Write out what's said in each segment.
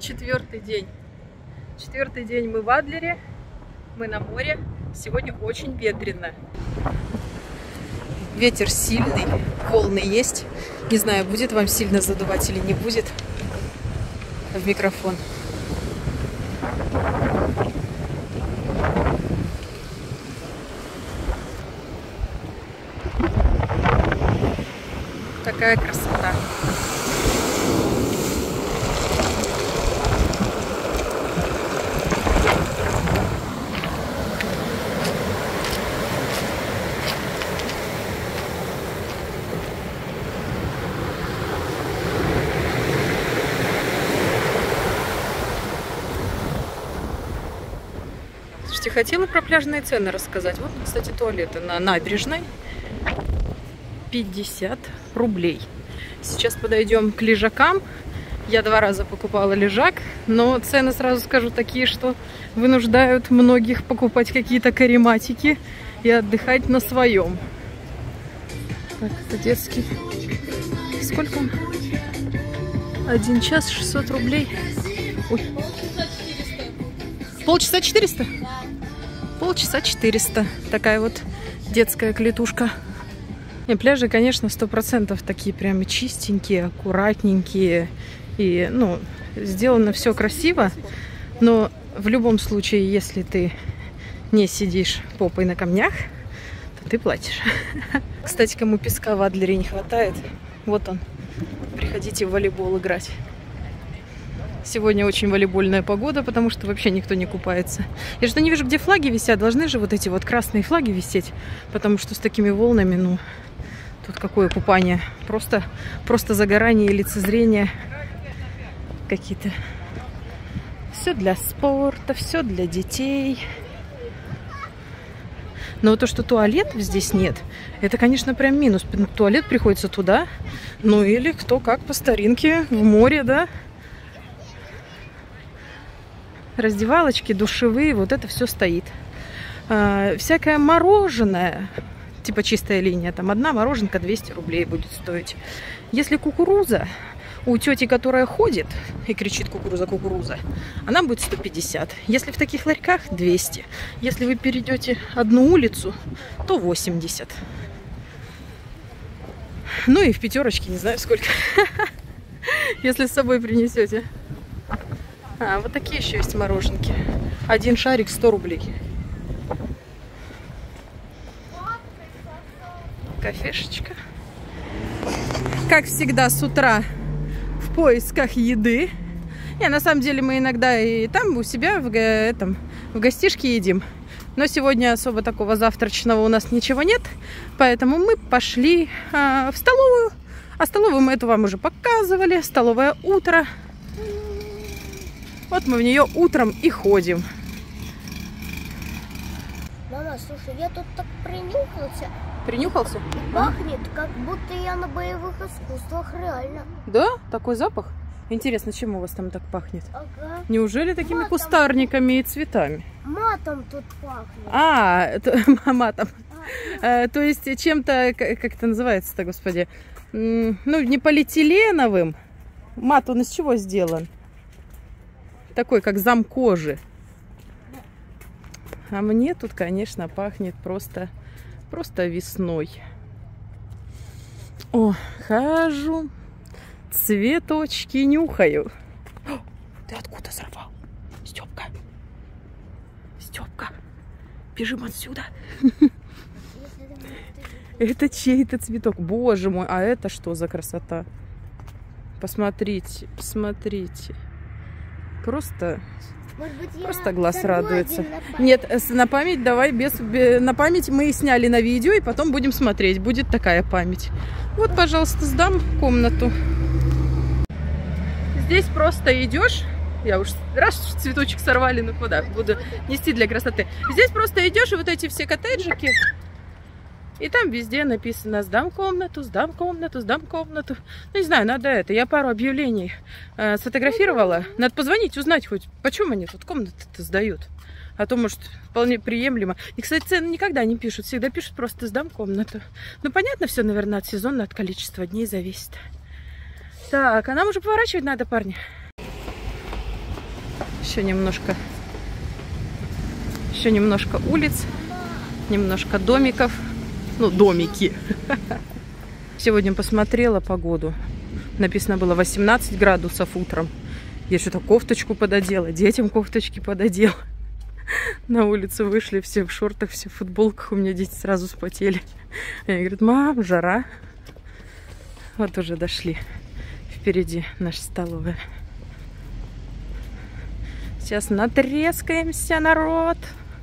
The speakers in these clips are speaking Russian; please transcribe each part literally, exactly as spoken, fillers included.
Четвертый день. Четвертый день мы в Адлере, мы на море. Сегодня очень ветрено. Ветер сильный, волны есть. Не знаю, будет вам сильно задувать или не будет в микрофон. Такая красота. Слушайте, хотела про пляжные цены рассказать. Вот, кстати, туалеты на набережной. пятьдесят рублей. Сейчас подойдем к лежакам. Я два раза покупала лежак, но цены, сразу скажу, такие, что вынуждают многих покупать какие-то карематики и отдыхать на своем. Так, это детский. Сколько он? Один час шестьсот рублей. Ой. Полчаса четыреста? Полчаса четыреста. Такая вот детская клетушка. Не, пляжи, конечно, сто процентов такие прямо чистенькие, аккуратненькие. И, ну, сделано все красиво. Но в любом случае, если ты не сидишь попой на камнях, то ты платишь. Кстати, кому песка в Адлере не хватает, вот он. Приходите в волейбол играть. Сегодня очень волейбольная погода, потому что вообще никто не купается. Я что не вижу, где флаги висят. Должны же вот эти вот красные флаги висеть, потому что с такими волнами, ну, тут какое купание. Просто, просто загорание и лицезрение какие-то. Все для спорта, все для детей. Но то, что туалетов здесь нет, это, конечно, прям минус. Туалет приходится туда, ну или кто как по старинке в море, да. Раздевалочки, душевые, вот это все стоит. А, всякое мороженое, типа чистая линия, там одна мороженка двести рублей будет стоить. Если кукуруза у тети, которая ходит и кричит кукуруза, кукуруза, она будет сто пятьдесят. Если в таких ларьках двести. Если вы перейдете одну улицу, то восемьдесят. Ну и в пятерочке не знаю сколько. Если с собой принесете. А, вот такие еще есть мороженки. Один шарик сто рублей. Кафешечка. Как всегда, с утра в поисках еды. Не, на самом деле мы иногда и там у себя в, этом, в гостишке едим. Но сегодня особо такого завтрачного у нас ничего нет. Поэтому мы пошли а, в столовую. А столовую мы эту вам уже показывали. Столовое утро. Вот мы в нее утром и ходим. Мама, слушай, я тут так принюхался. Принюхался? Пахнет, как будто я на боевых искусствах, реально. Да? Такой запах? Интересно, чем у вас там так пахнет? Ага. Неужели такими Матом. Кустарниками и цветами? Матом тут пахнет. А, это, матом. А, то есть чем-то, как это называется-то, господи? Ну, не полиэтиленовым. Мат, он из чего сделан? Такой, как зам кожи. А мне тут, конечно, пахнет просто, просто весной. О, хожу, цветочки нюхаю. О, ты откуда сорвал? Степка. Степка, бежим отсюда. Это чей-то цветок. Боже мой, а это что за красота? Посмотрите, посмотрите. Просто, быть, просто глаз радуется. Нет, на память давай без, без... На память мы сняли на видео, и потом будем смотреть. Будет такая память. Вот, пожалуйста, сдам комнату. Здесь просто идешь. Я уж раз цветочек сорвали, ну куда? Буду нести для красоты. Здесь просто идешь, и вот эти все коттеджики. И там везде написано: сдам комнату, сдам комнату, сдам комнату. Ну, не знаю, надо это. Я пару объявлений э, сфотографировала. Надо позвонить, узнать хоть, почему они тут комнаты-то сдают. А то, может, вполне приемлемо. И, кстати, цены никогда не пишут. Всегда пишут просто: сдам комнату. Ну, понятно, все, наверное, от сезона, от количества дней зависит. Так, а нам уже поворачивать надо, парни. Еще немножко, еще немножко улиц, немножко домиков. Ну, домики. Сегодня посмотрела погоду. Написано было восемнадцать градусов утром. Я что-то кофточку пододела, детям кофточки пододела. На улицу вышли все в шортах, все в футболках. У меня дети сразу вспотели. Они говорят: мам, жара. Вот уже дошли. Впереди наша столовая. Сейчас натрескаемся, народ.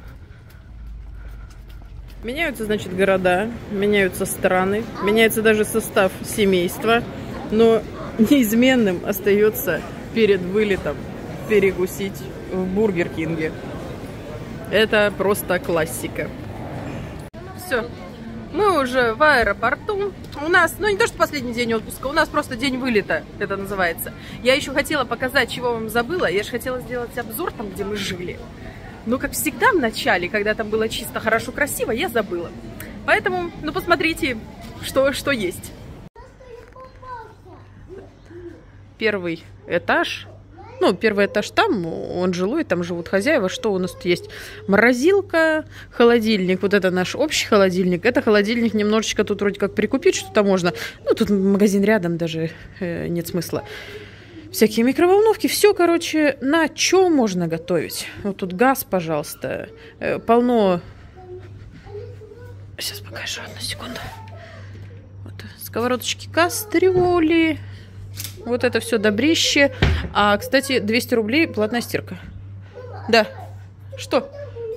Меняются, значит, города, меняются страны, меняется даже состав семейства, но неизменным остается перед вылетом перекусить в Бургер Кинге. Это просто классика. Все, мы уже в аэропорту. У нас, ну не то, что последний день отпуска, у нас просто день вылета, это называется. Я еще хотела показать, чего вам забыла. Я же хотела сделать обзор там, где мы жили. Но, как всегда, в начале, когда там было чисто, хорошо, красиво, я забыла. Поэтому, ну, посмотрите, что, что есть. Первый этаж. Ну, первый этаж там, он жилой, там живут хозяева. Что у нас тут есть? Морозилка, холодильник. Вот это наш общий холодильник. Это холодильник немножечко тут вроде как прикупить что-то можно. Ну, тут магазин рядом, даже э, нет смысла. Всякие микроволновки, все, короче, на чем можно готовить. Вот тут газ, пожалуйста, э, полно. Сейчас покажу, одну секунду. Вот, сковородочки, кастрюли. Вот это все добрище. А, кстати, двести рублей платная стирка. Да. Что?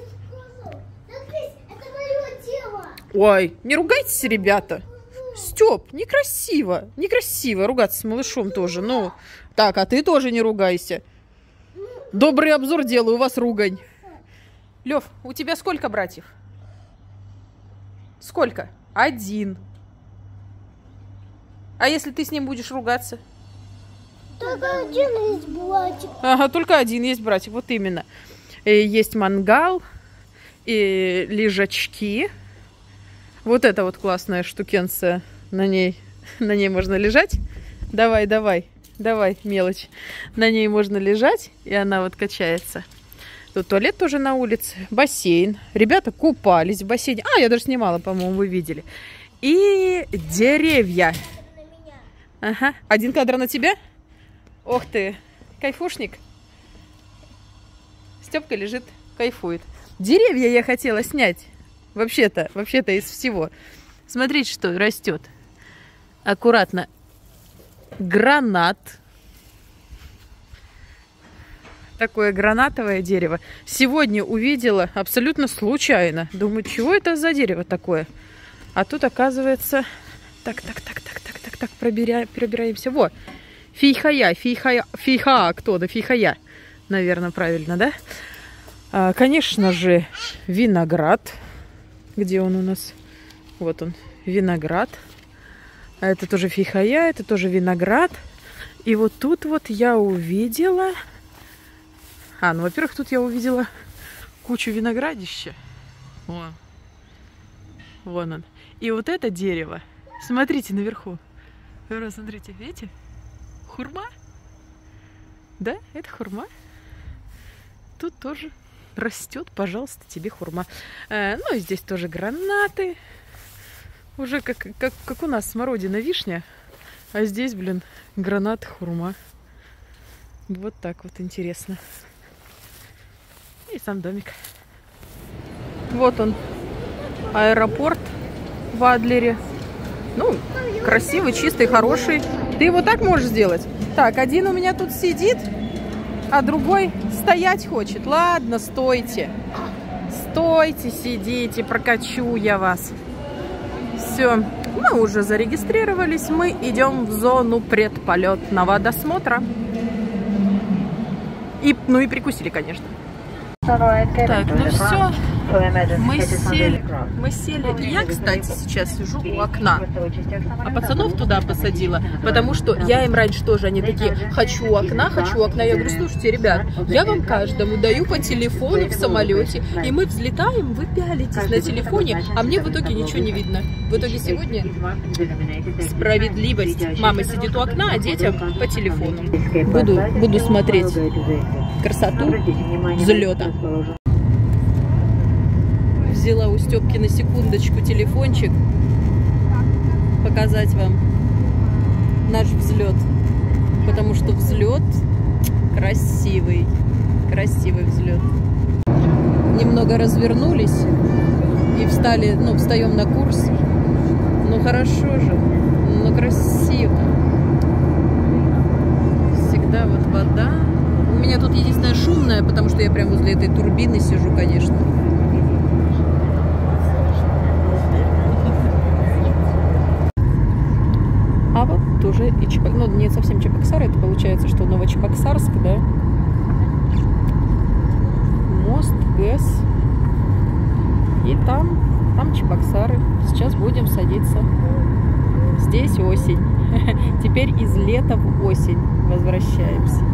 Ой, не ругайтесь, ребята. Степ, некрасиво. Некрасиво ругаться с малышом тоже. Ну, так, а ты тоже не ругайся. Добрый обзор делаю, у вас ругань. Лев, у тебя сколько братьев? Сколько? Один. А если ты с ним будешь ругаться? Только один есть братик. Ага, только один есть братик, вот именно. Есть мангал, и лежачки. Вот это вот классная штукенция. На ней, на ней можно лежать. Давай, давай, давай, мелочь. На ней можно лежать, и она вот качается. Тут туалет тоже на улице. Бассейн. Ребята купались в бассейне. А, я даже снимала, по-моему, вы видели. И деревья. Ага. Один кадр на тебя? Ох ты, кайфушник. Степка лежит, кайфует. Деревья я хотела снять. Вообще-то, вообще-то из всего. Смотрите, что растет. Аккуратно. Гранат. Такое гранатовое дерево. Сегодня увидела абсолютно случайно. Думаю, чего это за дерево такое? А тут оказывается... Так, так, так, так, так, так, так, пробираем, пробираемся. Во, фейхая, фейхая, фейха, кто? Да фейхая, наверное, правильно, да? А, конечно же, виноград. Где он у нас? Вот он, виноград. А это тоже фейхая, это тоже виноград. И вот тут вот я увидела... А, ну, во-первых, тут я увидела кучу виноградища. О, вон он. И вот это дерево. Смотрите наверху. Смотрите, видите? Хурма. Да, это хурма. Тут тоже растет, пожалуйста, тебе хурма. Э, ну, и здесь тоже гранаты. Уже как, как, как у нас смородина, вишня. А здесь, блин, гранат, хурма. Вот так вот интересно. И сам домик. Вот он, аэропорт в Адлере. Ну, красивый, чистый, хороший. Ты его так можешь сделать? Так, один у меня тут сидит, а другой стоять хочет. Ладно, стойте. Стойте, сидите, прокачу я вас. Все, мы уже зарегистрировались. Мы идем в зону предполетного досмотра. И, ну и прикусили, конечно. Так, ну все, мы сели, мы сели. Я, кстати, сейчас сижу у окна, а пацанов туда посадила, потому что я им раньше тоже, они такие, хочу у окна, хочу у окна. Я говорю, слушайте, ребят, я вам каждому даю по телефону в самолете, и мы взлетаем, вы пялитесь на телефоне, а мне в итоге ничего не видно. В итоге сегодня справедливость. Мама сидит у окна, а детям по телефону. Буду, буду смотреть. красоту взлета. Взяла у Степки на секундочку телефончик показать вам наш взлет, потому что взлет красивый, красивый взлет. Немного развернулись и встали, ну, встаем на курс. Ну хорошо же, ну красиво. Всегда вот вода. У меня тут единственное шумное, потому что я прям возле этой турбины сижу, конечно. А вот тоже и Чебоксар, ну не совсем Чебоксар, это получается, что Новочебоксарск, да? Мост, ГЭС. И там, там Чебоксары. Сейчас будем садиться. Здесь осень. Теперь из лета в осень возвращаемся.